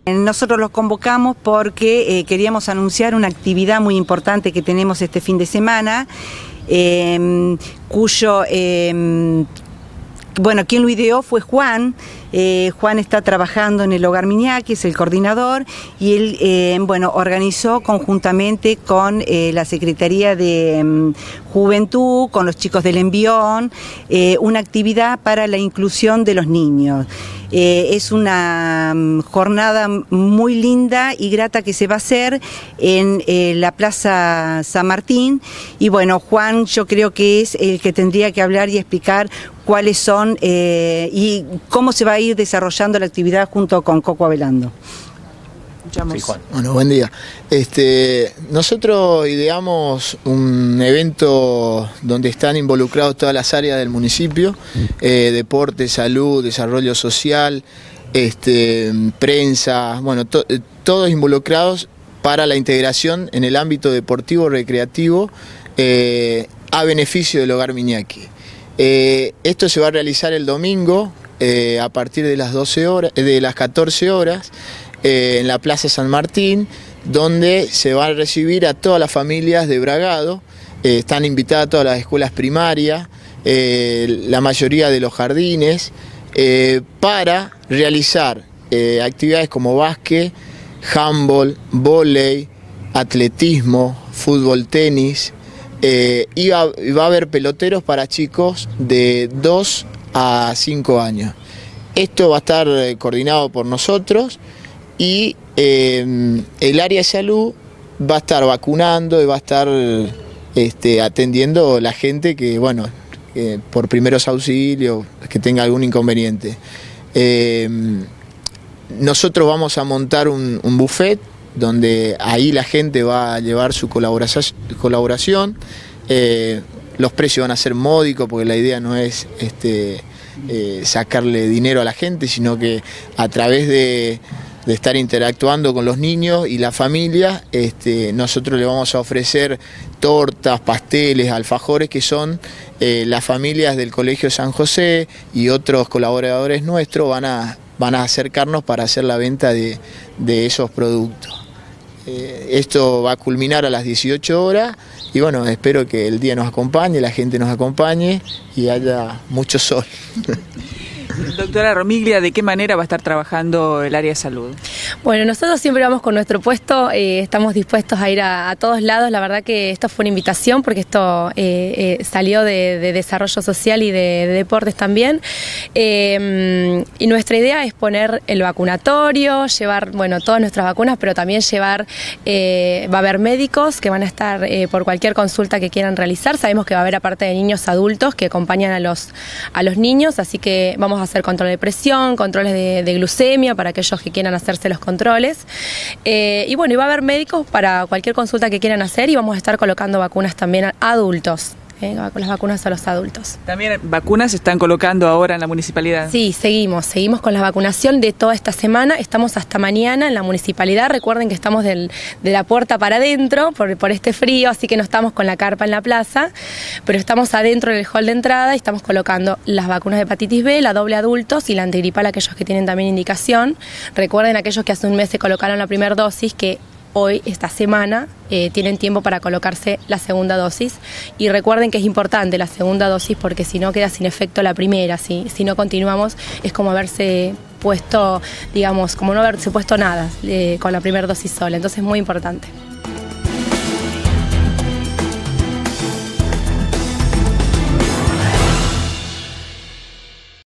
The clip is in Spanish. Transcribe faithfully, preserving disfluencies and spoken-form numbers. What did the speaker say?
Nosotros los convocamos porque eh, queríamos anunciar una actividad muy importante que tenemos este fin de semana, eh, cuyo, eh, bueno, quien lo ideó fue Juan. Eh, Juan está trabajando en el Hogar Miñaki, es el coordinador, y él eh, bueno, organizó conjuntamente con eh, la Secretaría de um, Juventud, con los chicos del Envión, eh, una actividad para la inclusión de los niños. Eh, es una um, jornada muy linda y grata que se va a hacer en eh, la Plaza San Martín, y bueno, Juan yo creo que es el que tendría que hablar y explicar cuáles son eh, y cómo se va a ir desarrollando la actividad junto con Coco Avelando. Sí, Juan. Bueno, buen día. Este, nosotros ideamos un evento donde están involucrados todas las áreas del municipio, eh, deporte, salud, desarrollo social, este, prensa, bueno, to, todos involucrados para la integración en el ámbito deportivo, recreativo, eh, a beneficio del Hogar Miñaki. Eh, esto se va a realizar el domingo eh, a partir de las doce horas, de las catorce horas, eh, en la Plaza San Martín, donde se va a recibir a todas las familias de Bragado. Eh, están invitadas todas las escuelas primarias, eh, la mayoría de los jardines, eh, para realizar eh, actividades como básquet, handball, vóley, atletismo, fútbol, tenis. Eh, y, va, y va a haber peloteros para chicos de dos a cinco años. Esto va a estar eh, coordinado por nosotros, y eh, el área de salud va a estar vacunando y va a estar este, atendiendo a la gente que, bueno, eh, por primeros auxilios, que tenga algún inconveniente. Eh, nosotros vamos a montar un, un buffet donde ahí la gente va a llevar su colaboración. Eh, los precios van a ser módicos, porque la idea no es este, eh, sacarle dinero a la gente, sino que a través de, de estar interactuando con los niños y la familia, este, nosotros le vamos a ofrecer tortas, pasteles, alfajores, que son eh, las familias del Colegio San José y otros colaboradores nuestros van a, van a acercarnos para hacer la venta de, de esos productos. Eh, esto va a culminar a las dieciocho horas, y bueno, espero que el día nos acompañe, la gente nos acompañe y haya mucho sol. Doctora Romiglia, ¿de qué manera va a estar trabajando el área de salud? Bueno, nosotros siempre vamos con nuestro puesto, eh, estamos dispuestos a ir a, a todos lados. La verdad que esto fue una invitación, porque esto eh, eh, salió de, de desarrollo social y de, de deportes también. Eh, y nuestra idea es poner el vacunatorio, llevar, bueno, todas nuestras vacunas, pero también llevar, eh, va a haber médicos que van a estar eh, por cualquier consulta que quieran realizar. Sabemos que va a haber, aparte de niños, adultos que acompañan a los, a los niños, así que vamos a hacer control de presión, controles de, de glucemia para aquellos que quieran hacerse los controles. Eh, y bueno, y va a haber médicos para cualquier consulta que quieran hacer, y vamos a estar colocando vacunas también a adultos. Eh, las vacunas a los adultos. ¿También vacunas se están colocando ahora en la municipalidad? Sí, seguimos, seguimos con la vacunación de toda esta semana. Estamos hasta mañana en la municipalidad. Recuerden que estamos del, de la puerta para adentro por, por este frío, así que no estamos con la carpa en la plaza, pero estamos adentro del hall de entrada y estamos colocando las vacunas de hepatitis B, la doble adultos y la antigripal a aquellos que tienen también indicación. Recuerden aquellos que hace un mes se colocaron la primera dosis, que hoy, esta semana, eh, tienen tiempo para colocarse la segunda dosis. Y recuerden que es importante la segunda dosis, porque si no queda sin efecto la primera. Si, si no continuamos, es como haberse puesto, digamos, como no haberse puesto nada eh, con la primera dosis sola. Entonces es muy importante.